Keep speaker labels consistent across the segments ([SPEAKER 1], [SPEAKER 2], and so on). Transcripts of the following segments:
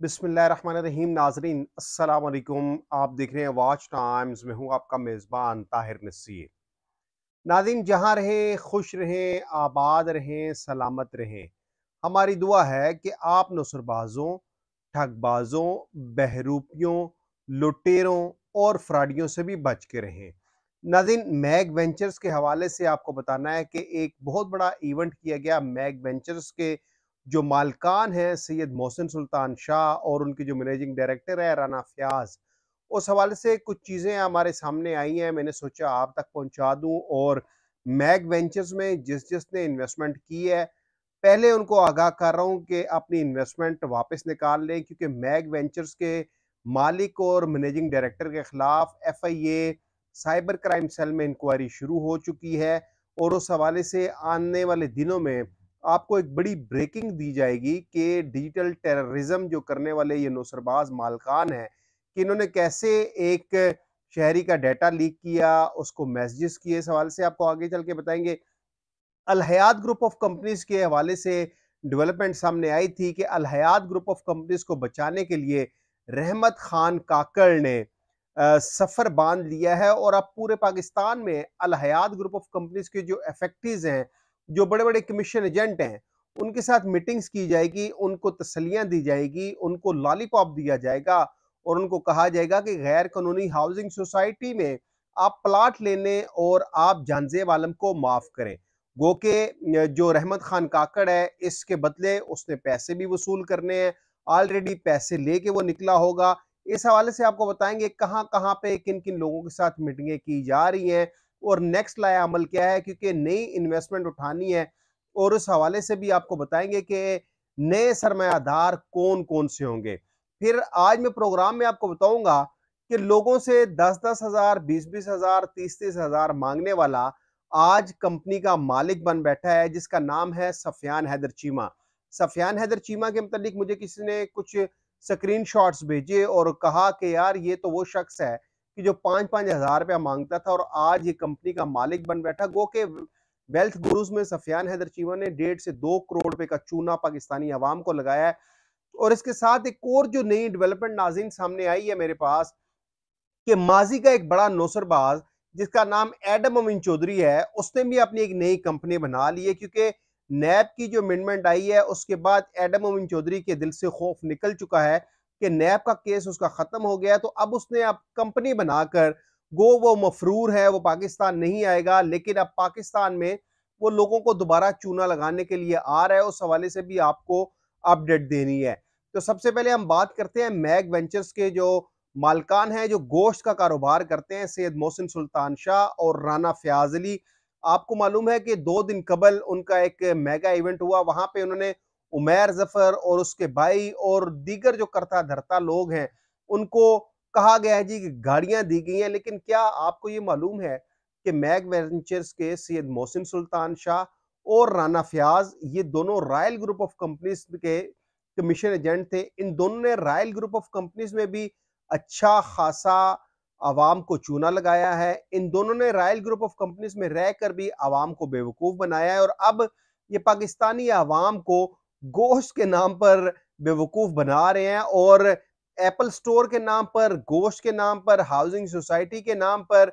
[SPEAKER 1] बिस्मिल्लाहिर्रहमानिर्रहीम। नाजरीन अस्सलाम वालेकुम। आप देख रहे हैं वॉच टाइम्स में हूँ आपका मेज़बान ताहिर नसीर। नाज़रीन, जहाँ रहें खुश रहें, आबाद रहें, सलामत रहें। हमारी दुआ है कि आप नौसरबाजों, ठगबाजों, बहरूपियों, लुटेरों और फ्रॉडियों से भी बच के रहें। नाज़रीन, मैग वेंचर्स के हवाले से आपको बताना है कि एक बहुत बड़ा इवेंट किया गया। मैग वेंचर्स के जो मालिकान हैं सैयद मोहसिन सुल्तान शाह और उनके जो मैनेजिंग डायरेक्टर है राना फयाज, उस हवाले से कुछ चीज़ें हमारे सामने आई हैं। मैंने सोचा आप तक पहुंचा दूं और मैग वेंचर्स में जिसने इन्वेस्टमेंट की है, पहले उनको आगाह कर रहा हूं कि अपनी इन्वेस्टमेंट वापस निकाल लें, क्योंकि मैग वेंचर्स के मालिक और मैनेजिंग डायरेक्टर के खिलाफ FIA साइबर क्राइम सेल में इंक्वायरी शुरू हो चुकी है। और उस हवाले से आने वाले दिनों में आपको एक बड़ी ब्रेकिंग दी जाएगी कि डिजिटल टेररिज्म जो करने वाले ये नौसरबाज मालकान हैं, कि इन्होंने कैसे एक शहरी का डाटा लीक किया, उसको मैसेजेस किए। इस हवाले से आपको आगे चल के बताएंगे। Al Hayat group of companies के हवाले से डेवलपमेंट सामने आई थी कि Al Hayat group of companies को बचाने के लिए रहमत खान काकड़ ने सफर बांध लिया है। और अब पूरे पाकिस्तान में Al Hayat group of companies के जो इफेक्टिव्स हैं, जो बड़े बड़े कमीशन एजेंट हैं, उनके साथ मीटिंग्स की जाएगी, उनको तसल्लियां दी जाएगी, उनको लॉलीपॉप दिया जाएगा और उनको कहा जाएगा कि गैर कानूनी हाउसिंग सोसाइटी में आप प्लाट लेने और आप जानजेब आलम को माफ करें। गो के जो रहमत खान काकड़ है, इसके बदले उसने पैसे भी वसूल करने हैं। ऑलरेडी पैसे लेके वो निकला होगा। इस हवाले से आपको बताएंगे कहां कहां पे किन किन लोगों के साथ मीटिंगें की जा रही हैं और नेक्स्ट लाया अमल क्या है, क्योंकि नई इन्वेस्टमेंट उठानी है। और उस हवाले से भी आपको बताएंगे कि नए सरमायादार कौन कौन से होंगे। फिर आज मैं प्रोग्राम में आपको बताऊंगा कि लोगों से 10-10 हज़ार, 20-20 हज़ार, 30-30 हज़ार मांगने वाला आज कंपनी का मालिक बन बैठा है, जिसका नाम है सफियान हैदर चीमा। सफियान हैदर चीमा के मुतालिक मुझे किसी ने कुछ स्क्रीनशॉट्स भेजे और कहा कि यार ये तो वो शख्स है कि जो 5-5 हज़ार रुपया मांगता था और आज ये कंपनी का मालिक बन बैठा। गो के वेल्थ गुरुज में सफियान हैदर चीमा ने 1.5 से 2 करोड़ रुपए का चूना पाकिस्तानी अवाम को लगाया है। और इसके साथ एक और जो नई डेवलपमेंट नाज़रीन सामने आई है मेरे पास, कि माजी का एक बड़ा नौसरबाज जिसका नाम एडम अमीन चौधरी है, उसने भी अपनी एक नई कंपनी बना ली है। क्योंकि नैब की जो अमेंडमेंट आई है उसके बाद एडम अमीन चौधरी के दिल से खौफ निकल चुका है कि नैब का केस उसका खत्म हो गया। तो अब उसने अब कंपनी बनाकर, गो वो मफरूर है, वो पाकिस्तान नहीं आएगा, लेकिन अब पाकिस्तान में वो लोगों को दोबारा चूना लगाने के लिए आ रहा है। उस हवाले से भी आपको अपडेट देनी है। तो सबसे पहले हम बात करते हैं मैग वेंचर्स के जो मालकान हैं, जो गोश्त का कारोबार करते हैं, सैयद मोहसिन सुल्तान शाह और राना फयाज अली। आपको मालूम है कि 2 दिन कबल उनका एक मेगा इवेंट हुआ। वहां पे उन्होंने उमैर जफर और उसके भाई और दीगर जो करता धरता लोग हैं, उनको कहा गया है जी कि गाड़ियां दी गई हैं। लेकिन क्या आपको ये मालूम है कि मैग वेंचर्स के सैयद मोहसिन सुल्तान शाह और राना फयाज, ये दोनों रॉयल ग्रुप ऑफ कंपनीज के कमीशन एजेंट थे। इन दोनों ने रॉयल ग्रुप ऑफ कंपनीज में भी अच्छा खासा आवाम को चूना लगाया है। इन दोनों ने रॉयल ग्रुप ऑफ कंपनीज में रहकर भी आवाम को बेवकूफ बनाया है। और अब ये पाकिस्तानी आवाम को गोश्त के नाम पर बेवकूफ बना रहे हैं और एप्पल स्टोर के नाम पर, गोश्त के नाम पर, हाउसिंग सोसाइटी के नाम पर,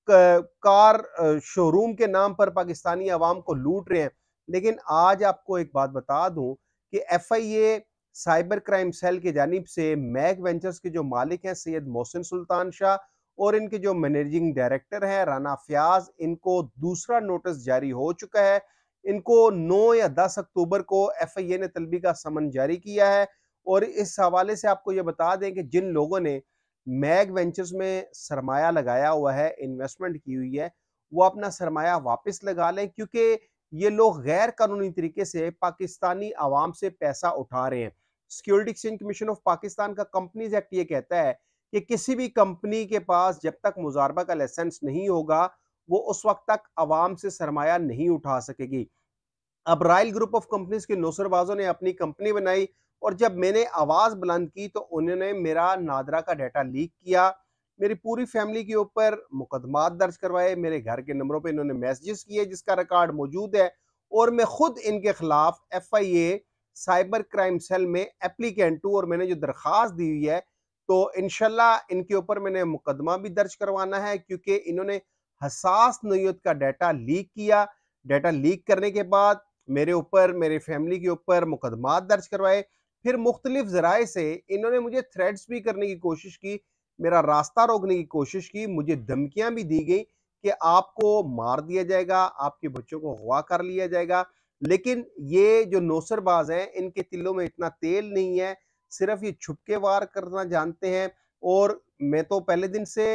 [SPEAKER 1] कार शोरूम के नाम पर पाकिस्तानी आवाम को लूट रहे हैं। लेकिन आज आपको एक बात बता दूं कि FIA साइबर क्राइम सेल की जानिब से मैग वेंचर्स के जो मालिक हैं सैयद मोहसिन सुल्तान शाह और इनके जो मैनेजिंग डायरेक्टर हैं राना फयाज, इनको दूसरा नोटिस जारी हो चुका है। इनको 9 या 10 अक्टूबर को FIA ने तलबी का समन जारी किया है। और इस हवाले से आपको ये बता दें कि जिन लोगों ने मैग वेंचर्स में सरमाया लगाया हुआ है, इन्वेस्टमेंट की हुई है, वो अपना सरमाया वापस लगा लें, क्योंकि ये लोग गैर कानूनी तरीके से पाकिस्तानी आवाम से पैसा उठा रहे हैं। Security exchange commission of Pakistan का कंपनीज एक्ट ये कहता है कि किसी भी कंपनी के पास जब तक मुजारबा का लाइसेंस नहीं होगा, वो उस वक्त तक आवाम से सरमाया नहीं उठा सकेगी। अब रॉयल ग्रुप ऑफ कंपनीज के नौसरबाजों ने अपनी कंपनी बनाई और जब मैंने आवाज बुलंद की तो उन्होंने मेरा नादरा का डाटा लीक किया, मेरी पूरी फैमिली के ऊपर मुकदमात दर्ज करवाए, मेरे घर के नंबरों पे इन्होंने मैसेजेस किए जिसका रिकॉर्ड मौजूद है। और मैं खुद इनके खिलाफ FIA साइबर क्राइम सेल में एप्लीकेंट हूँ और मैंने जो दरख्वास्त दी हुई है, तो इंशाल्लाह इनके ऊपर मैंने मुकदमा भी दर्ज करवाना है, क्योंकि इन्होंने हसास नौयत का डाटा लीक किया। डाटा लीक करने के बाद मेरे ऊपर, मेरे फैमिली के ऊपर मुकदमा दर्ज करवाए। फिर मुख्तलिफ ज़राए से इन्होंने मुझे थ्रेट्स भी करने की कोशिश की, मेरा रास्ता रोकने की कोशिश की, मुझे धमकियां भी दी गई कि आपको मार दिया जाएगा, आपके बच्चों को अगवा कर लिया जाएगा। लेकिन ये जो नौसरबाज हैं, इनके तिलों में इतना तेल नहीं है, सिर्फ ये छुपके वार करना जानते हैं। और मैं तो पहले दिन से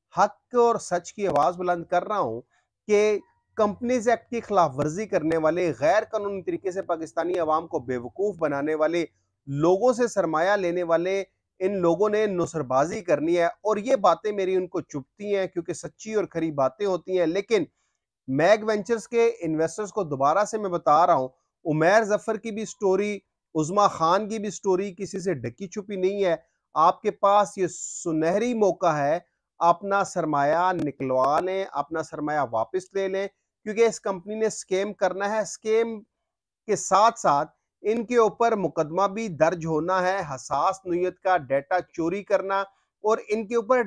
[SPEAKER 1] हक और सच की आवाज बुलंद कर रहा हूं कि कंपनीज एक्ट की खिलाफ वर्जी करने वाले, गैर कानूनी तरीके से पाकिस्तानी अवाम को बेवकूफ बनाने वाले, लोगों से सरमाया लेने वाले इन लोगों ने नुसरबाजी करनी है। और ये बातें मेरी उनको चुभती हैं, क्योंकि सच्ची और खरी बातें होती हैं। लेकिन मैग वेंचर्स के इन्वेस्टर्स को दोबारा से मैं बता रहा हूं, उमैर जफर की भी स्टोरी, उज़मा खान की भी स्टोरी किसी से ढकी छुपी नहीं है। आपके पास ये सुनहरी मौका है, अपना सरमाया निकलवा लें, अपना सरमाया वापस ले लें, क्योंकि इस कंपनी ने स्कैम करना है। स्कैम के साथ साथ इनके ऊपर मुकदमा भी दर्ज होना है, हसास नौयत का डाटा चोरी करना, और इनके ऊपर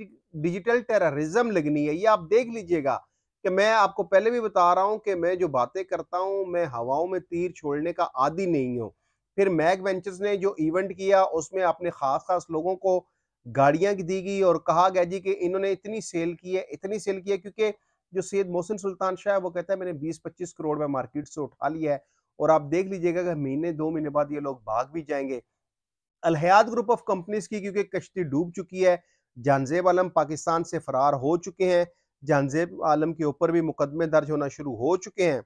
[SPEAKER 1] डिजिटल टेररिज्म लगनी है। ये आप देख लीजिएगा कि मैं आपको पहले भी बता रहा हूं कि मैं जो बातें करता हूं, मैं हवाओं में तीर छोड़ने का आदी नहीं हूं। फिर मैग वेंचर्स ने जो इवेंट किया, उसमें अपने खास खास लोगों को गाड़ियां दी गई और कहा गया जी कि इन्होंने इतनी सेल की है, इतनी सेल की है, क्योंकि जो सैयद मोहसिन सुल्तान शाह है वो कहता है मैंने 20-25 करोड़ में मार्केट से उठा लिया है। और आप देख लीजिएगा कि महीने 2 महीने बाद ये लोग भाग भी जाएंगे। Al Hayat group of companies की क्योंकि कश्ती डूब चुकी है, जानजेब आलम पाकिस्तान से फरार हो चुके हैं, जानजेब आलम के ऊपर भी मुकदमे दर्ज होना शुरू हो चुके हैं।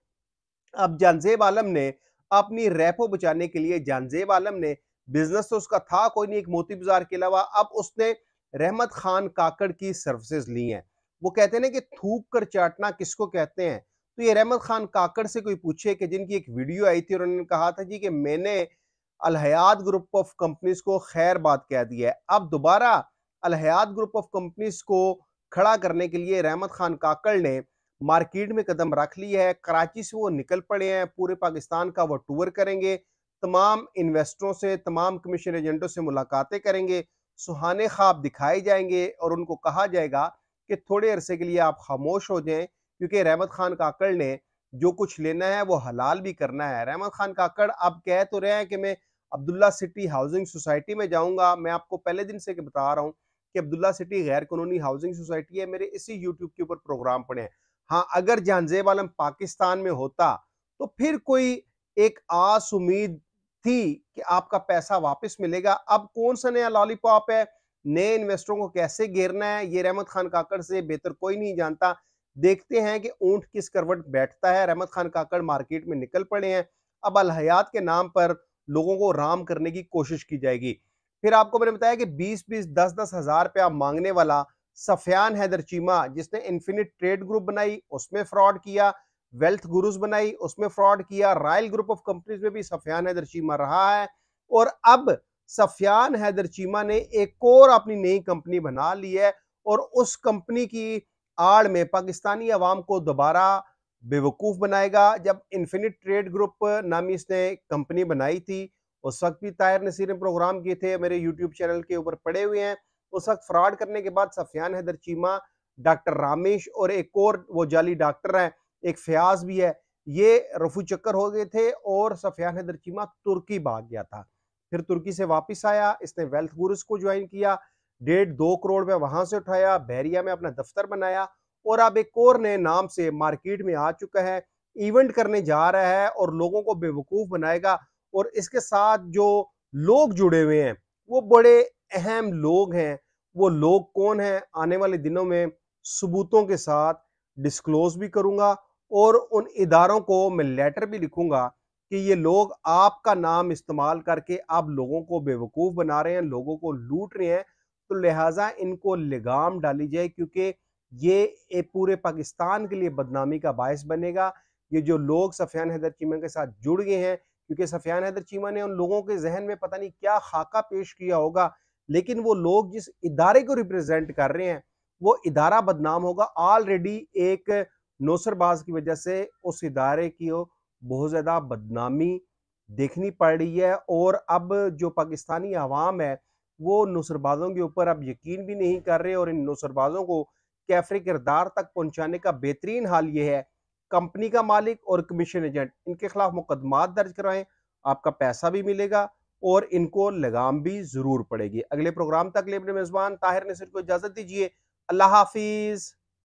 [SPEAKER 1] अब जानजेब आलम ने अपनी रैपो बचाने के लिए, जानजेब आलम ने, बिजनेस तो उसका था कोई नहीं एक मोती बाजार के अलावा, अब उसने रहमत खान काकड़ की सर्विसेज ली हैं। वो कहते हैं ना कि थूक कर चाटना किसको कहते हैं। तो ये रहमत खान काकड़ से कोई पूछे कि जिनकी एक वीडियो आई थी और उन्होंने कहा था जी कि मैंने Al Hayat group of companies को खैर बात कह दी है। अब दोबारा Al Hayat group of companies को खड़ा करने के लिए रहमत खान काकड़ ने मार्केट में कदम रख लिया है। कराची से वो निकल पड़े हैं, पूरे पाकिस्तान का वो टूर करेंगे, तमाम इन्वेस्टरों से, तमाम कमीशन एजेंटों से मुलाकातें करेंगे, सुहाने ख्वाब दिखाए जाएंगे और उनको कहा जाएगा कि थोड़े अरसे के लिए आप खामोश हो जाएं, क्योंकि रहमत खान काकड़ ने जो कुछ लेना है वो हलाल भी करना है। रहमत खान काकड़ अब कह तो रहे हैं कि मैं अब्दुल्ला सिटी हाउसिंग सोसाइटी में जाऊंगा। मैं आपको पहले दिन से बता रहा हूं कि अब्दुल्ला सिटी गैर कानूनी हाउसिंग सोसाइटी है, मेरे इसी यूट्यूब के ऊपर प्रोग्राम पड़े हैं। हाँ, अगर जानजेब आलम पाकिस्तान में होता तो फिर कोई एक आस उम्मीद थी कि आपका पैसा वापस मिलेगा। अब कौन सा नया लॉलीपॉप है, नए इन्वेस्टरों को कैसे घेरना है, ये रहमत खान काकड़ से बेहतर कोई नहीं जानता। देखते हैं कि ऊंट किस करवट बैठता है। रहमत खान काकड़ मार्केट में निकल पड़े हैं। अब अल हयात के नाम पर लोगों को राम करने की कोशिश की जाएगी। फिर आपको मैंने बताया कि 20-20, 10-10 हजार रुपया मांगने वाला सफियान हैदर चीमा, जिसने इन्फिनिट ट्रेड ग्रुप बनाई उसमें फ्रॉड किया, वेल्थ गुरुज बनाई उसमें फ्रॉड किया, रॉयल ग्रुप ऑफ कंपनीज में भी सफियान हैदर चीमा रहा है। और अब सफियान हैदर चीमा ने एक और अपनी नई कंपनी बना ली है और उस कंपनी की आड़ में पाकिस्तानी अवाम को दोबारा बेवकूफ बनाएगा। जब इन्फिनिट ट्रेड ग्रुप नामी इसने कंपनी बनाई थी, उस वक्त भी ताहिर नसीर ने प्रोग्राम किए थे, मेरे यूट्यूब चैनल के ऊपर पड़े हुए हैं। उस वक्त फ्रॉड करने के बाद सफियान हैदर चीमा, डॉक्टर रामेश और एक और वो जाली डॉक्टर है, एक फयाज भी है, ये रफू चक्कर हो गए थे और सफियान हैदर चीमा तुर्की भाग गया था। फिर तुर्की से वापस आया, इसने वेल्थ गुरुज को ज्वाइन किया, 1.5-2 करोड़ में वहां से उठाया, बहरिया में अपना दफ्तर बनाया और अब एक और नए नाम से मार्केट में आ चुका है, इवेंट करने जा रहा है और लोगों को बेवकूफ बनाएगा। और इसके साथ जो लोग जुड़े हुए हैं वो बड़े अहम लोग हैं। वो लोग कौन हैं, आने वाले दिनों में सबूतों के साथ डिस्क्लोज भी करूंगा और उन इदारों को मैं लेटर भी लिखूंगा कि ये लोग आपका नाम इस्तेमाल करके आप लोगों को बेवकूफ बना रहे हैं, लोगों को लूट रहे हैं। तो लिहाजा इनको लगाम डाली जाए, क्योंकि ये पूरे पाकिस्तान के लिए बदनामी का बायस बनेगा। ये जो लोग सफियान हैदर चीमा के साथ जुड़ गए हैं, क्योंकि सफियान हैदर चीमा ने उन लोगों के जहन में पता नहीं क्या खाका पेश किया होगा, लेकिन वो लोग जिस इदारे को रिप्रेजेंट कर रहे हैं वो इदारा बदनाम होगा। ऑलरेडी एक नौसरबाज की वजह से उस इदारे की बहुत ज्यादा बदनामी देखनी पड़ रही है। और अब जो पाकिस्तानी अवाम है वो नुसरबाजों के ऊपर अब यकीन भी नहीं कर रहे, और इन नुसरबाजों को कैफरे किरदार तक पहुंचाने का बेहतरीन हाल ये है, कंपनी का मालिक और कमीशन एजेंट इनके खिलाफ मुकदमात दर्ज कराएं, आपका पैसा भी मिलेगा और इनको लगाम भी जरूर पड़ेगी। अगले प्रोग्राम तक ले अपने मेजबान ताहिर नसीर को इजाजत दीजिए। अल्लाह हाफिज।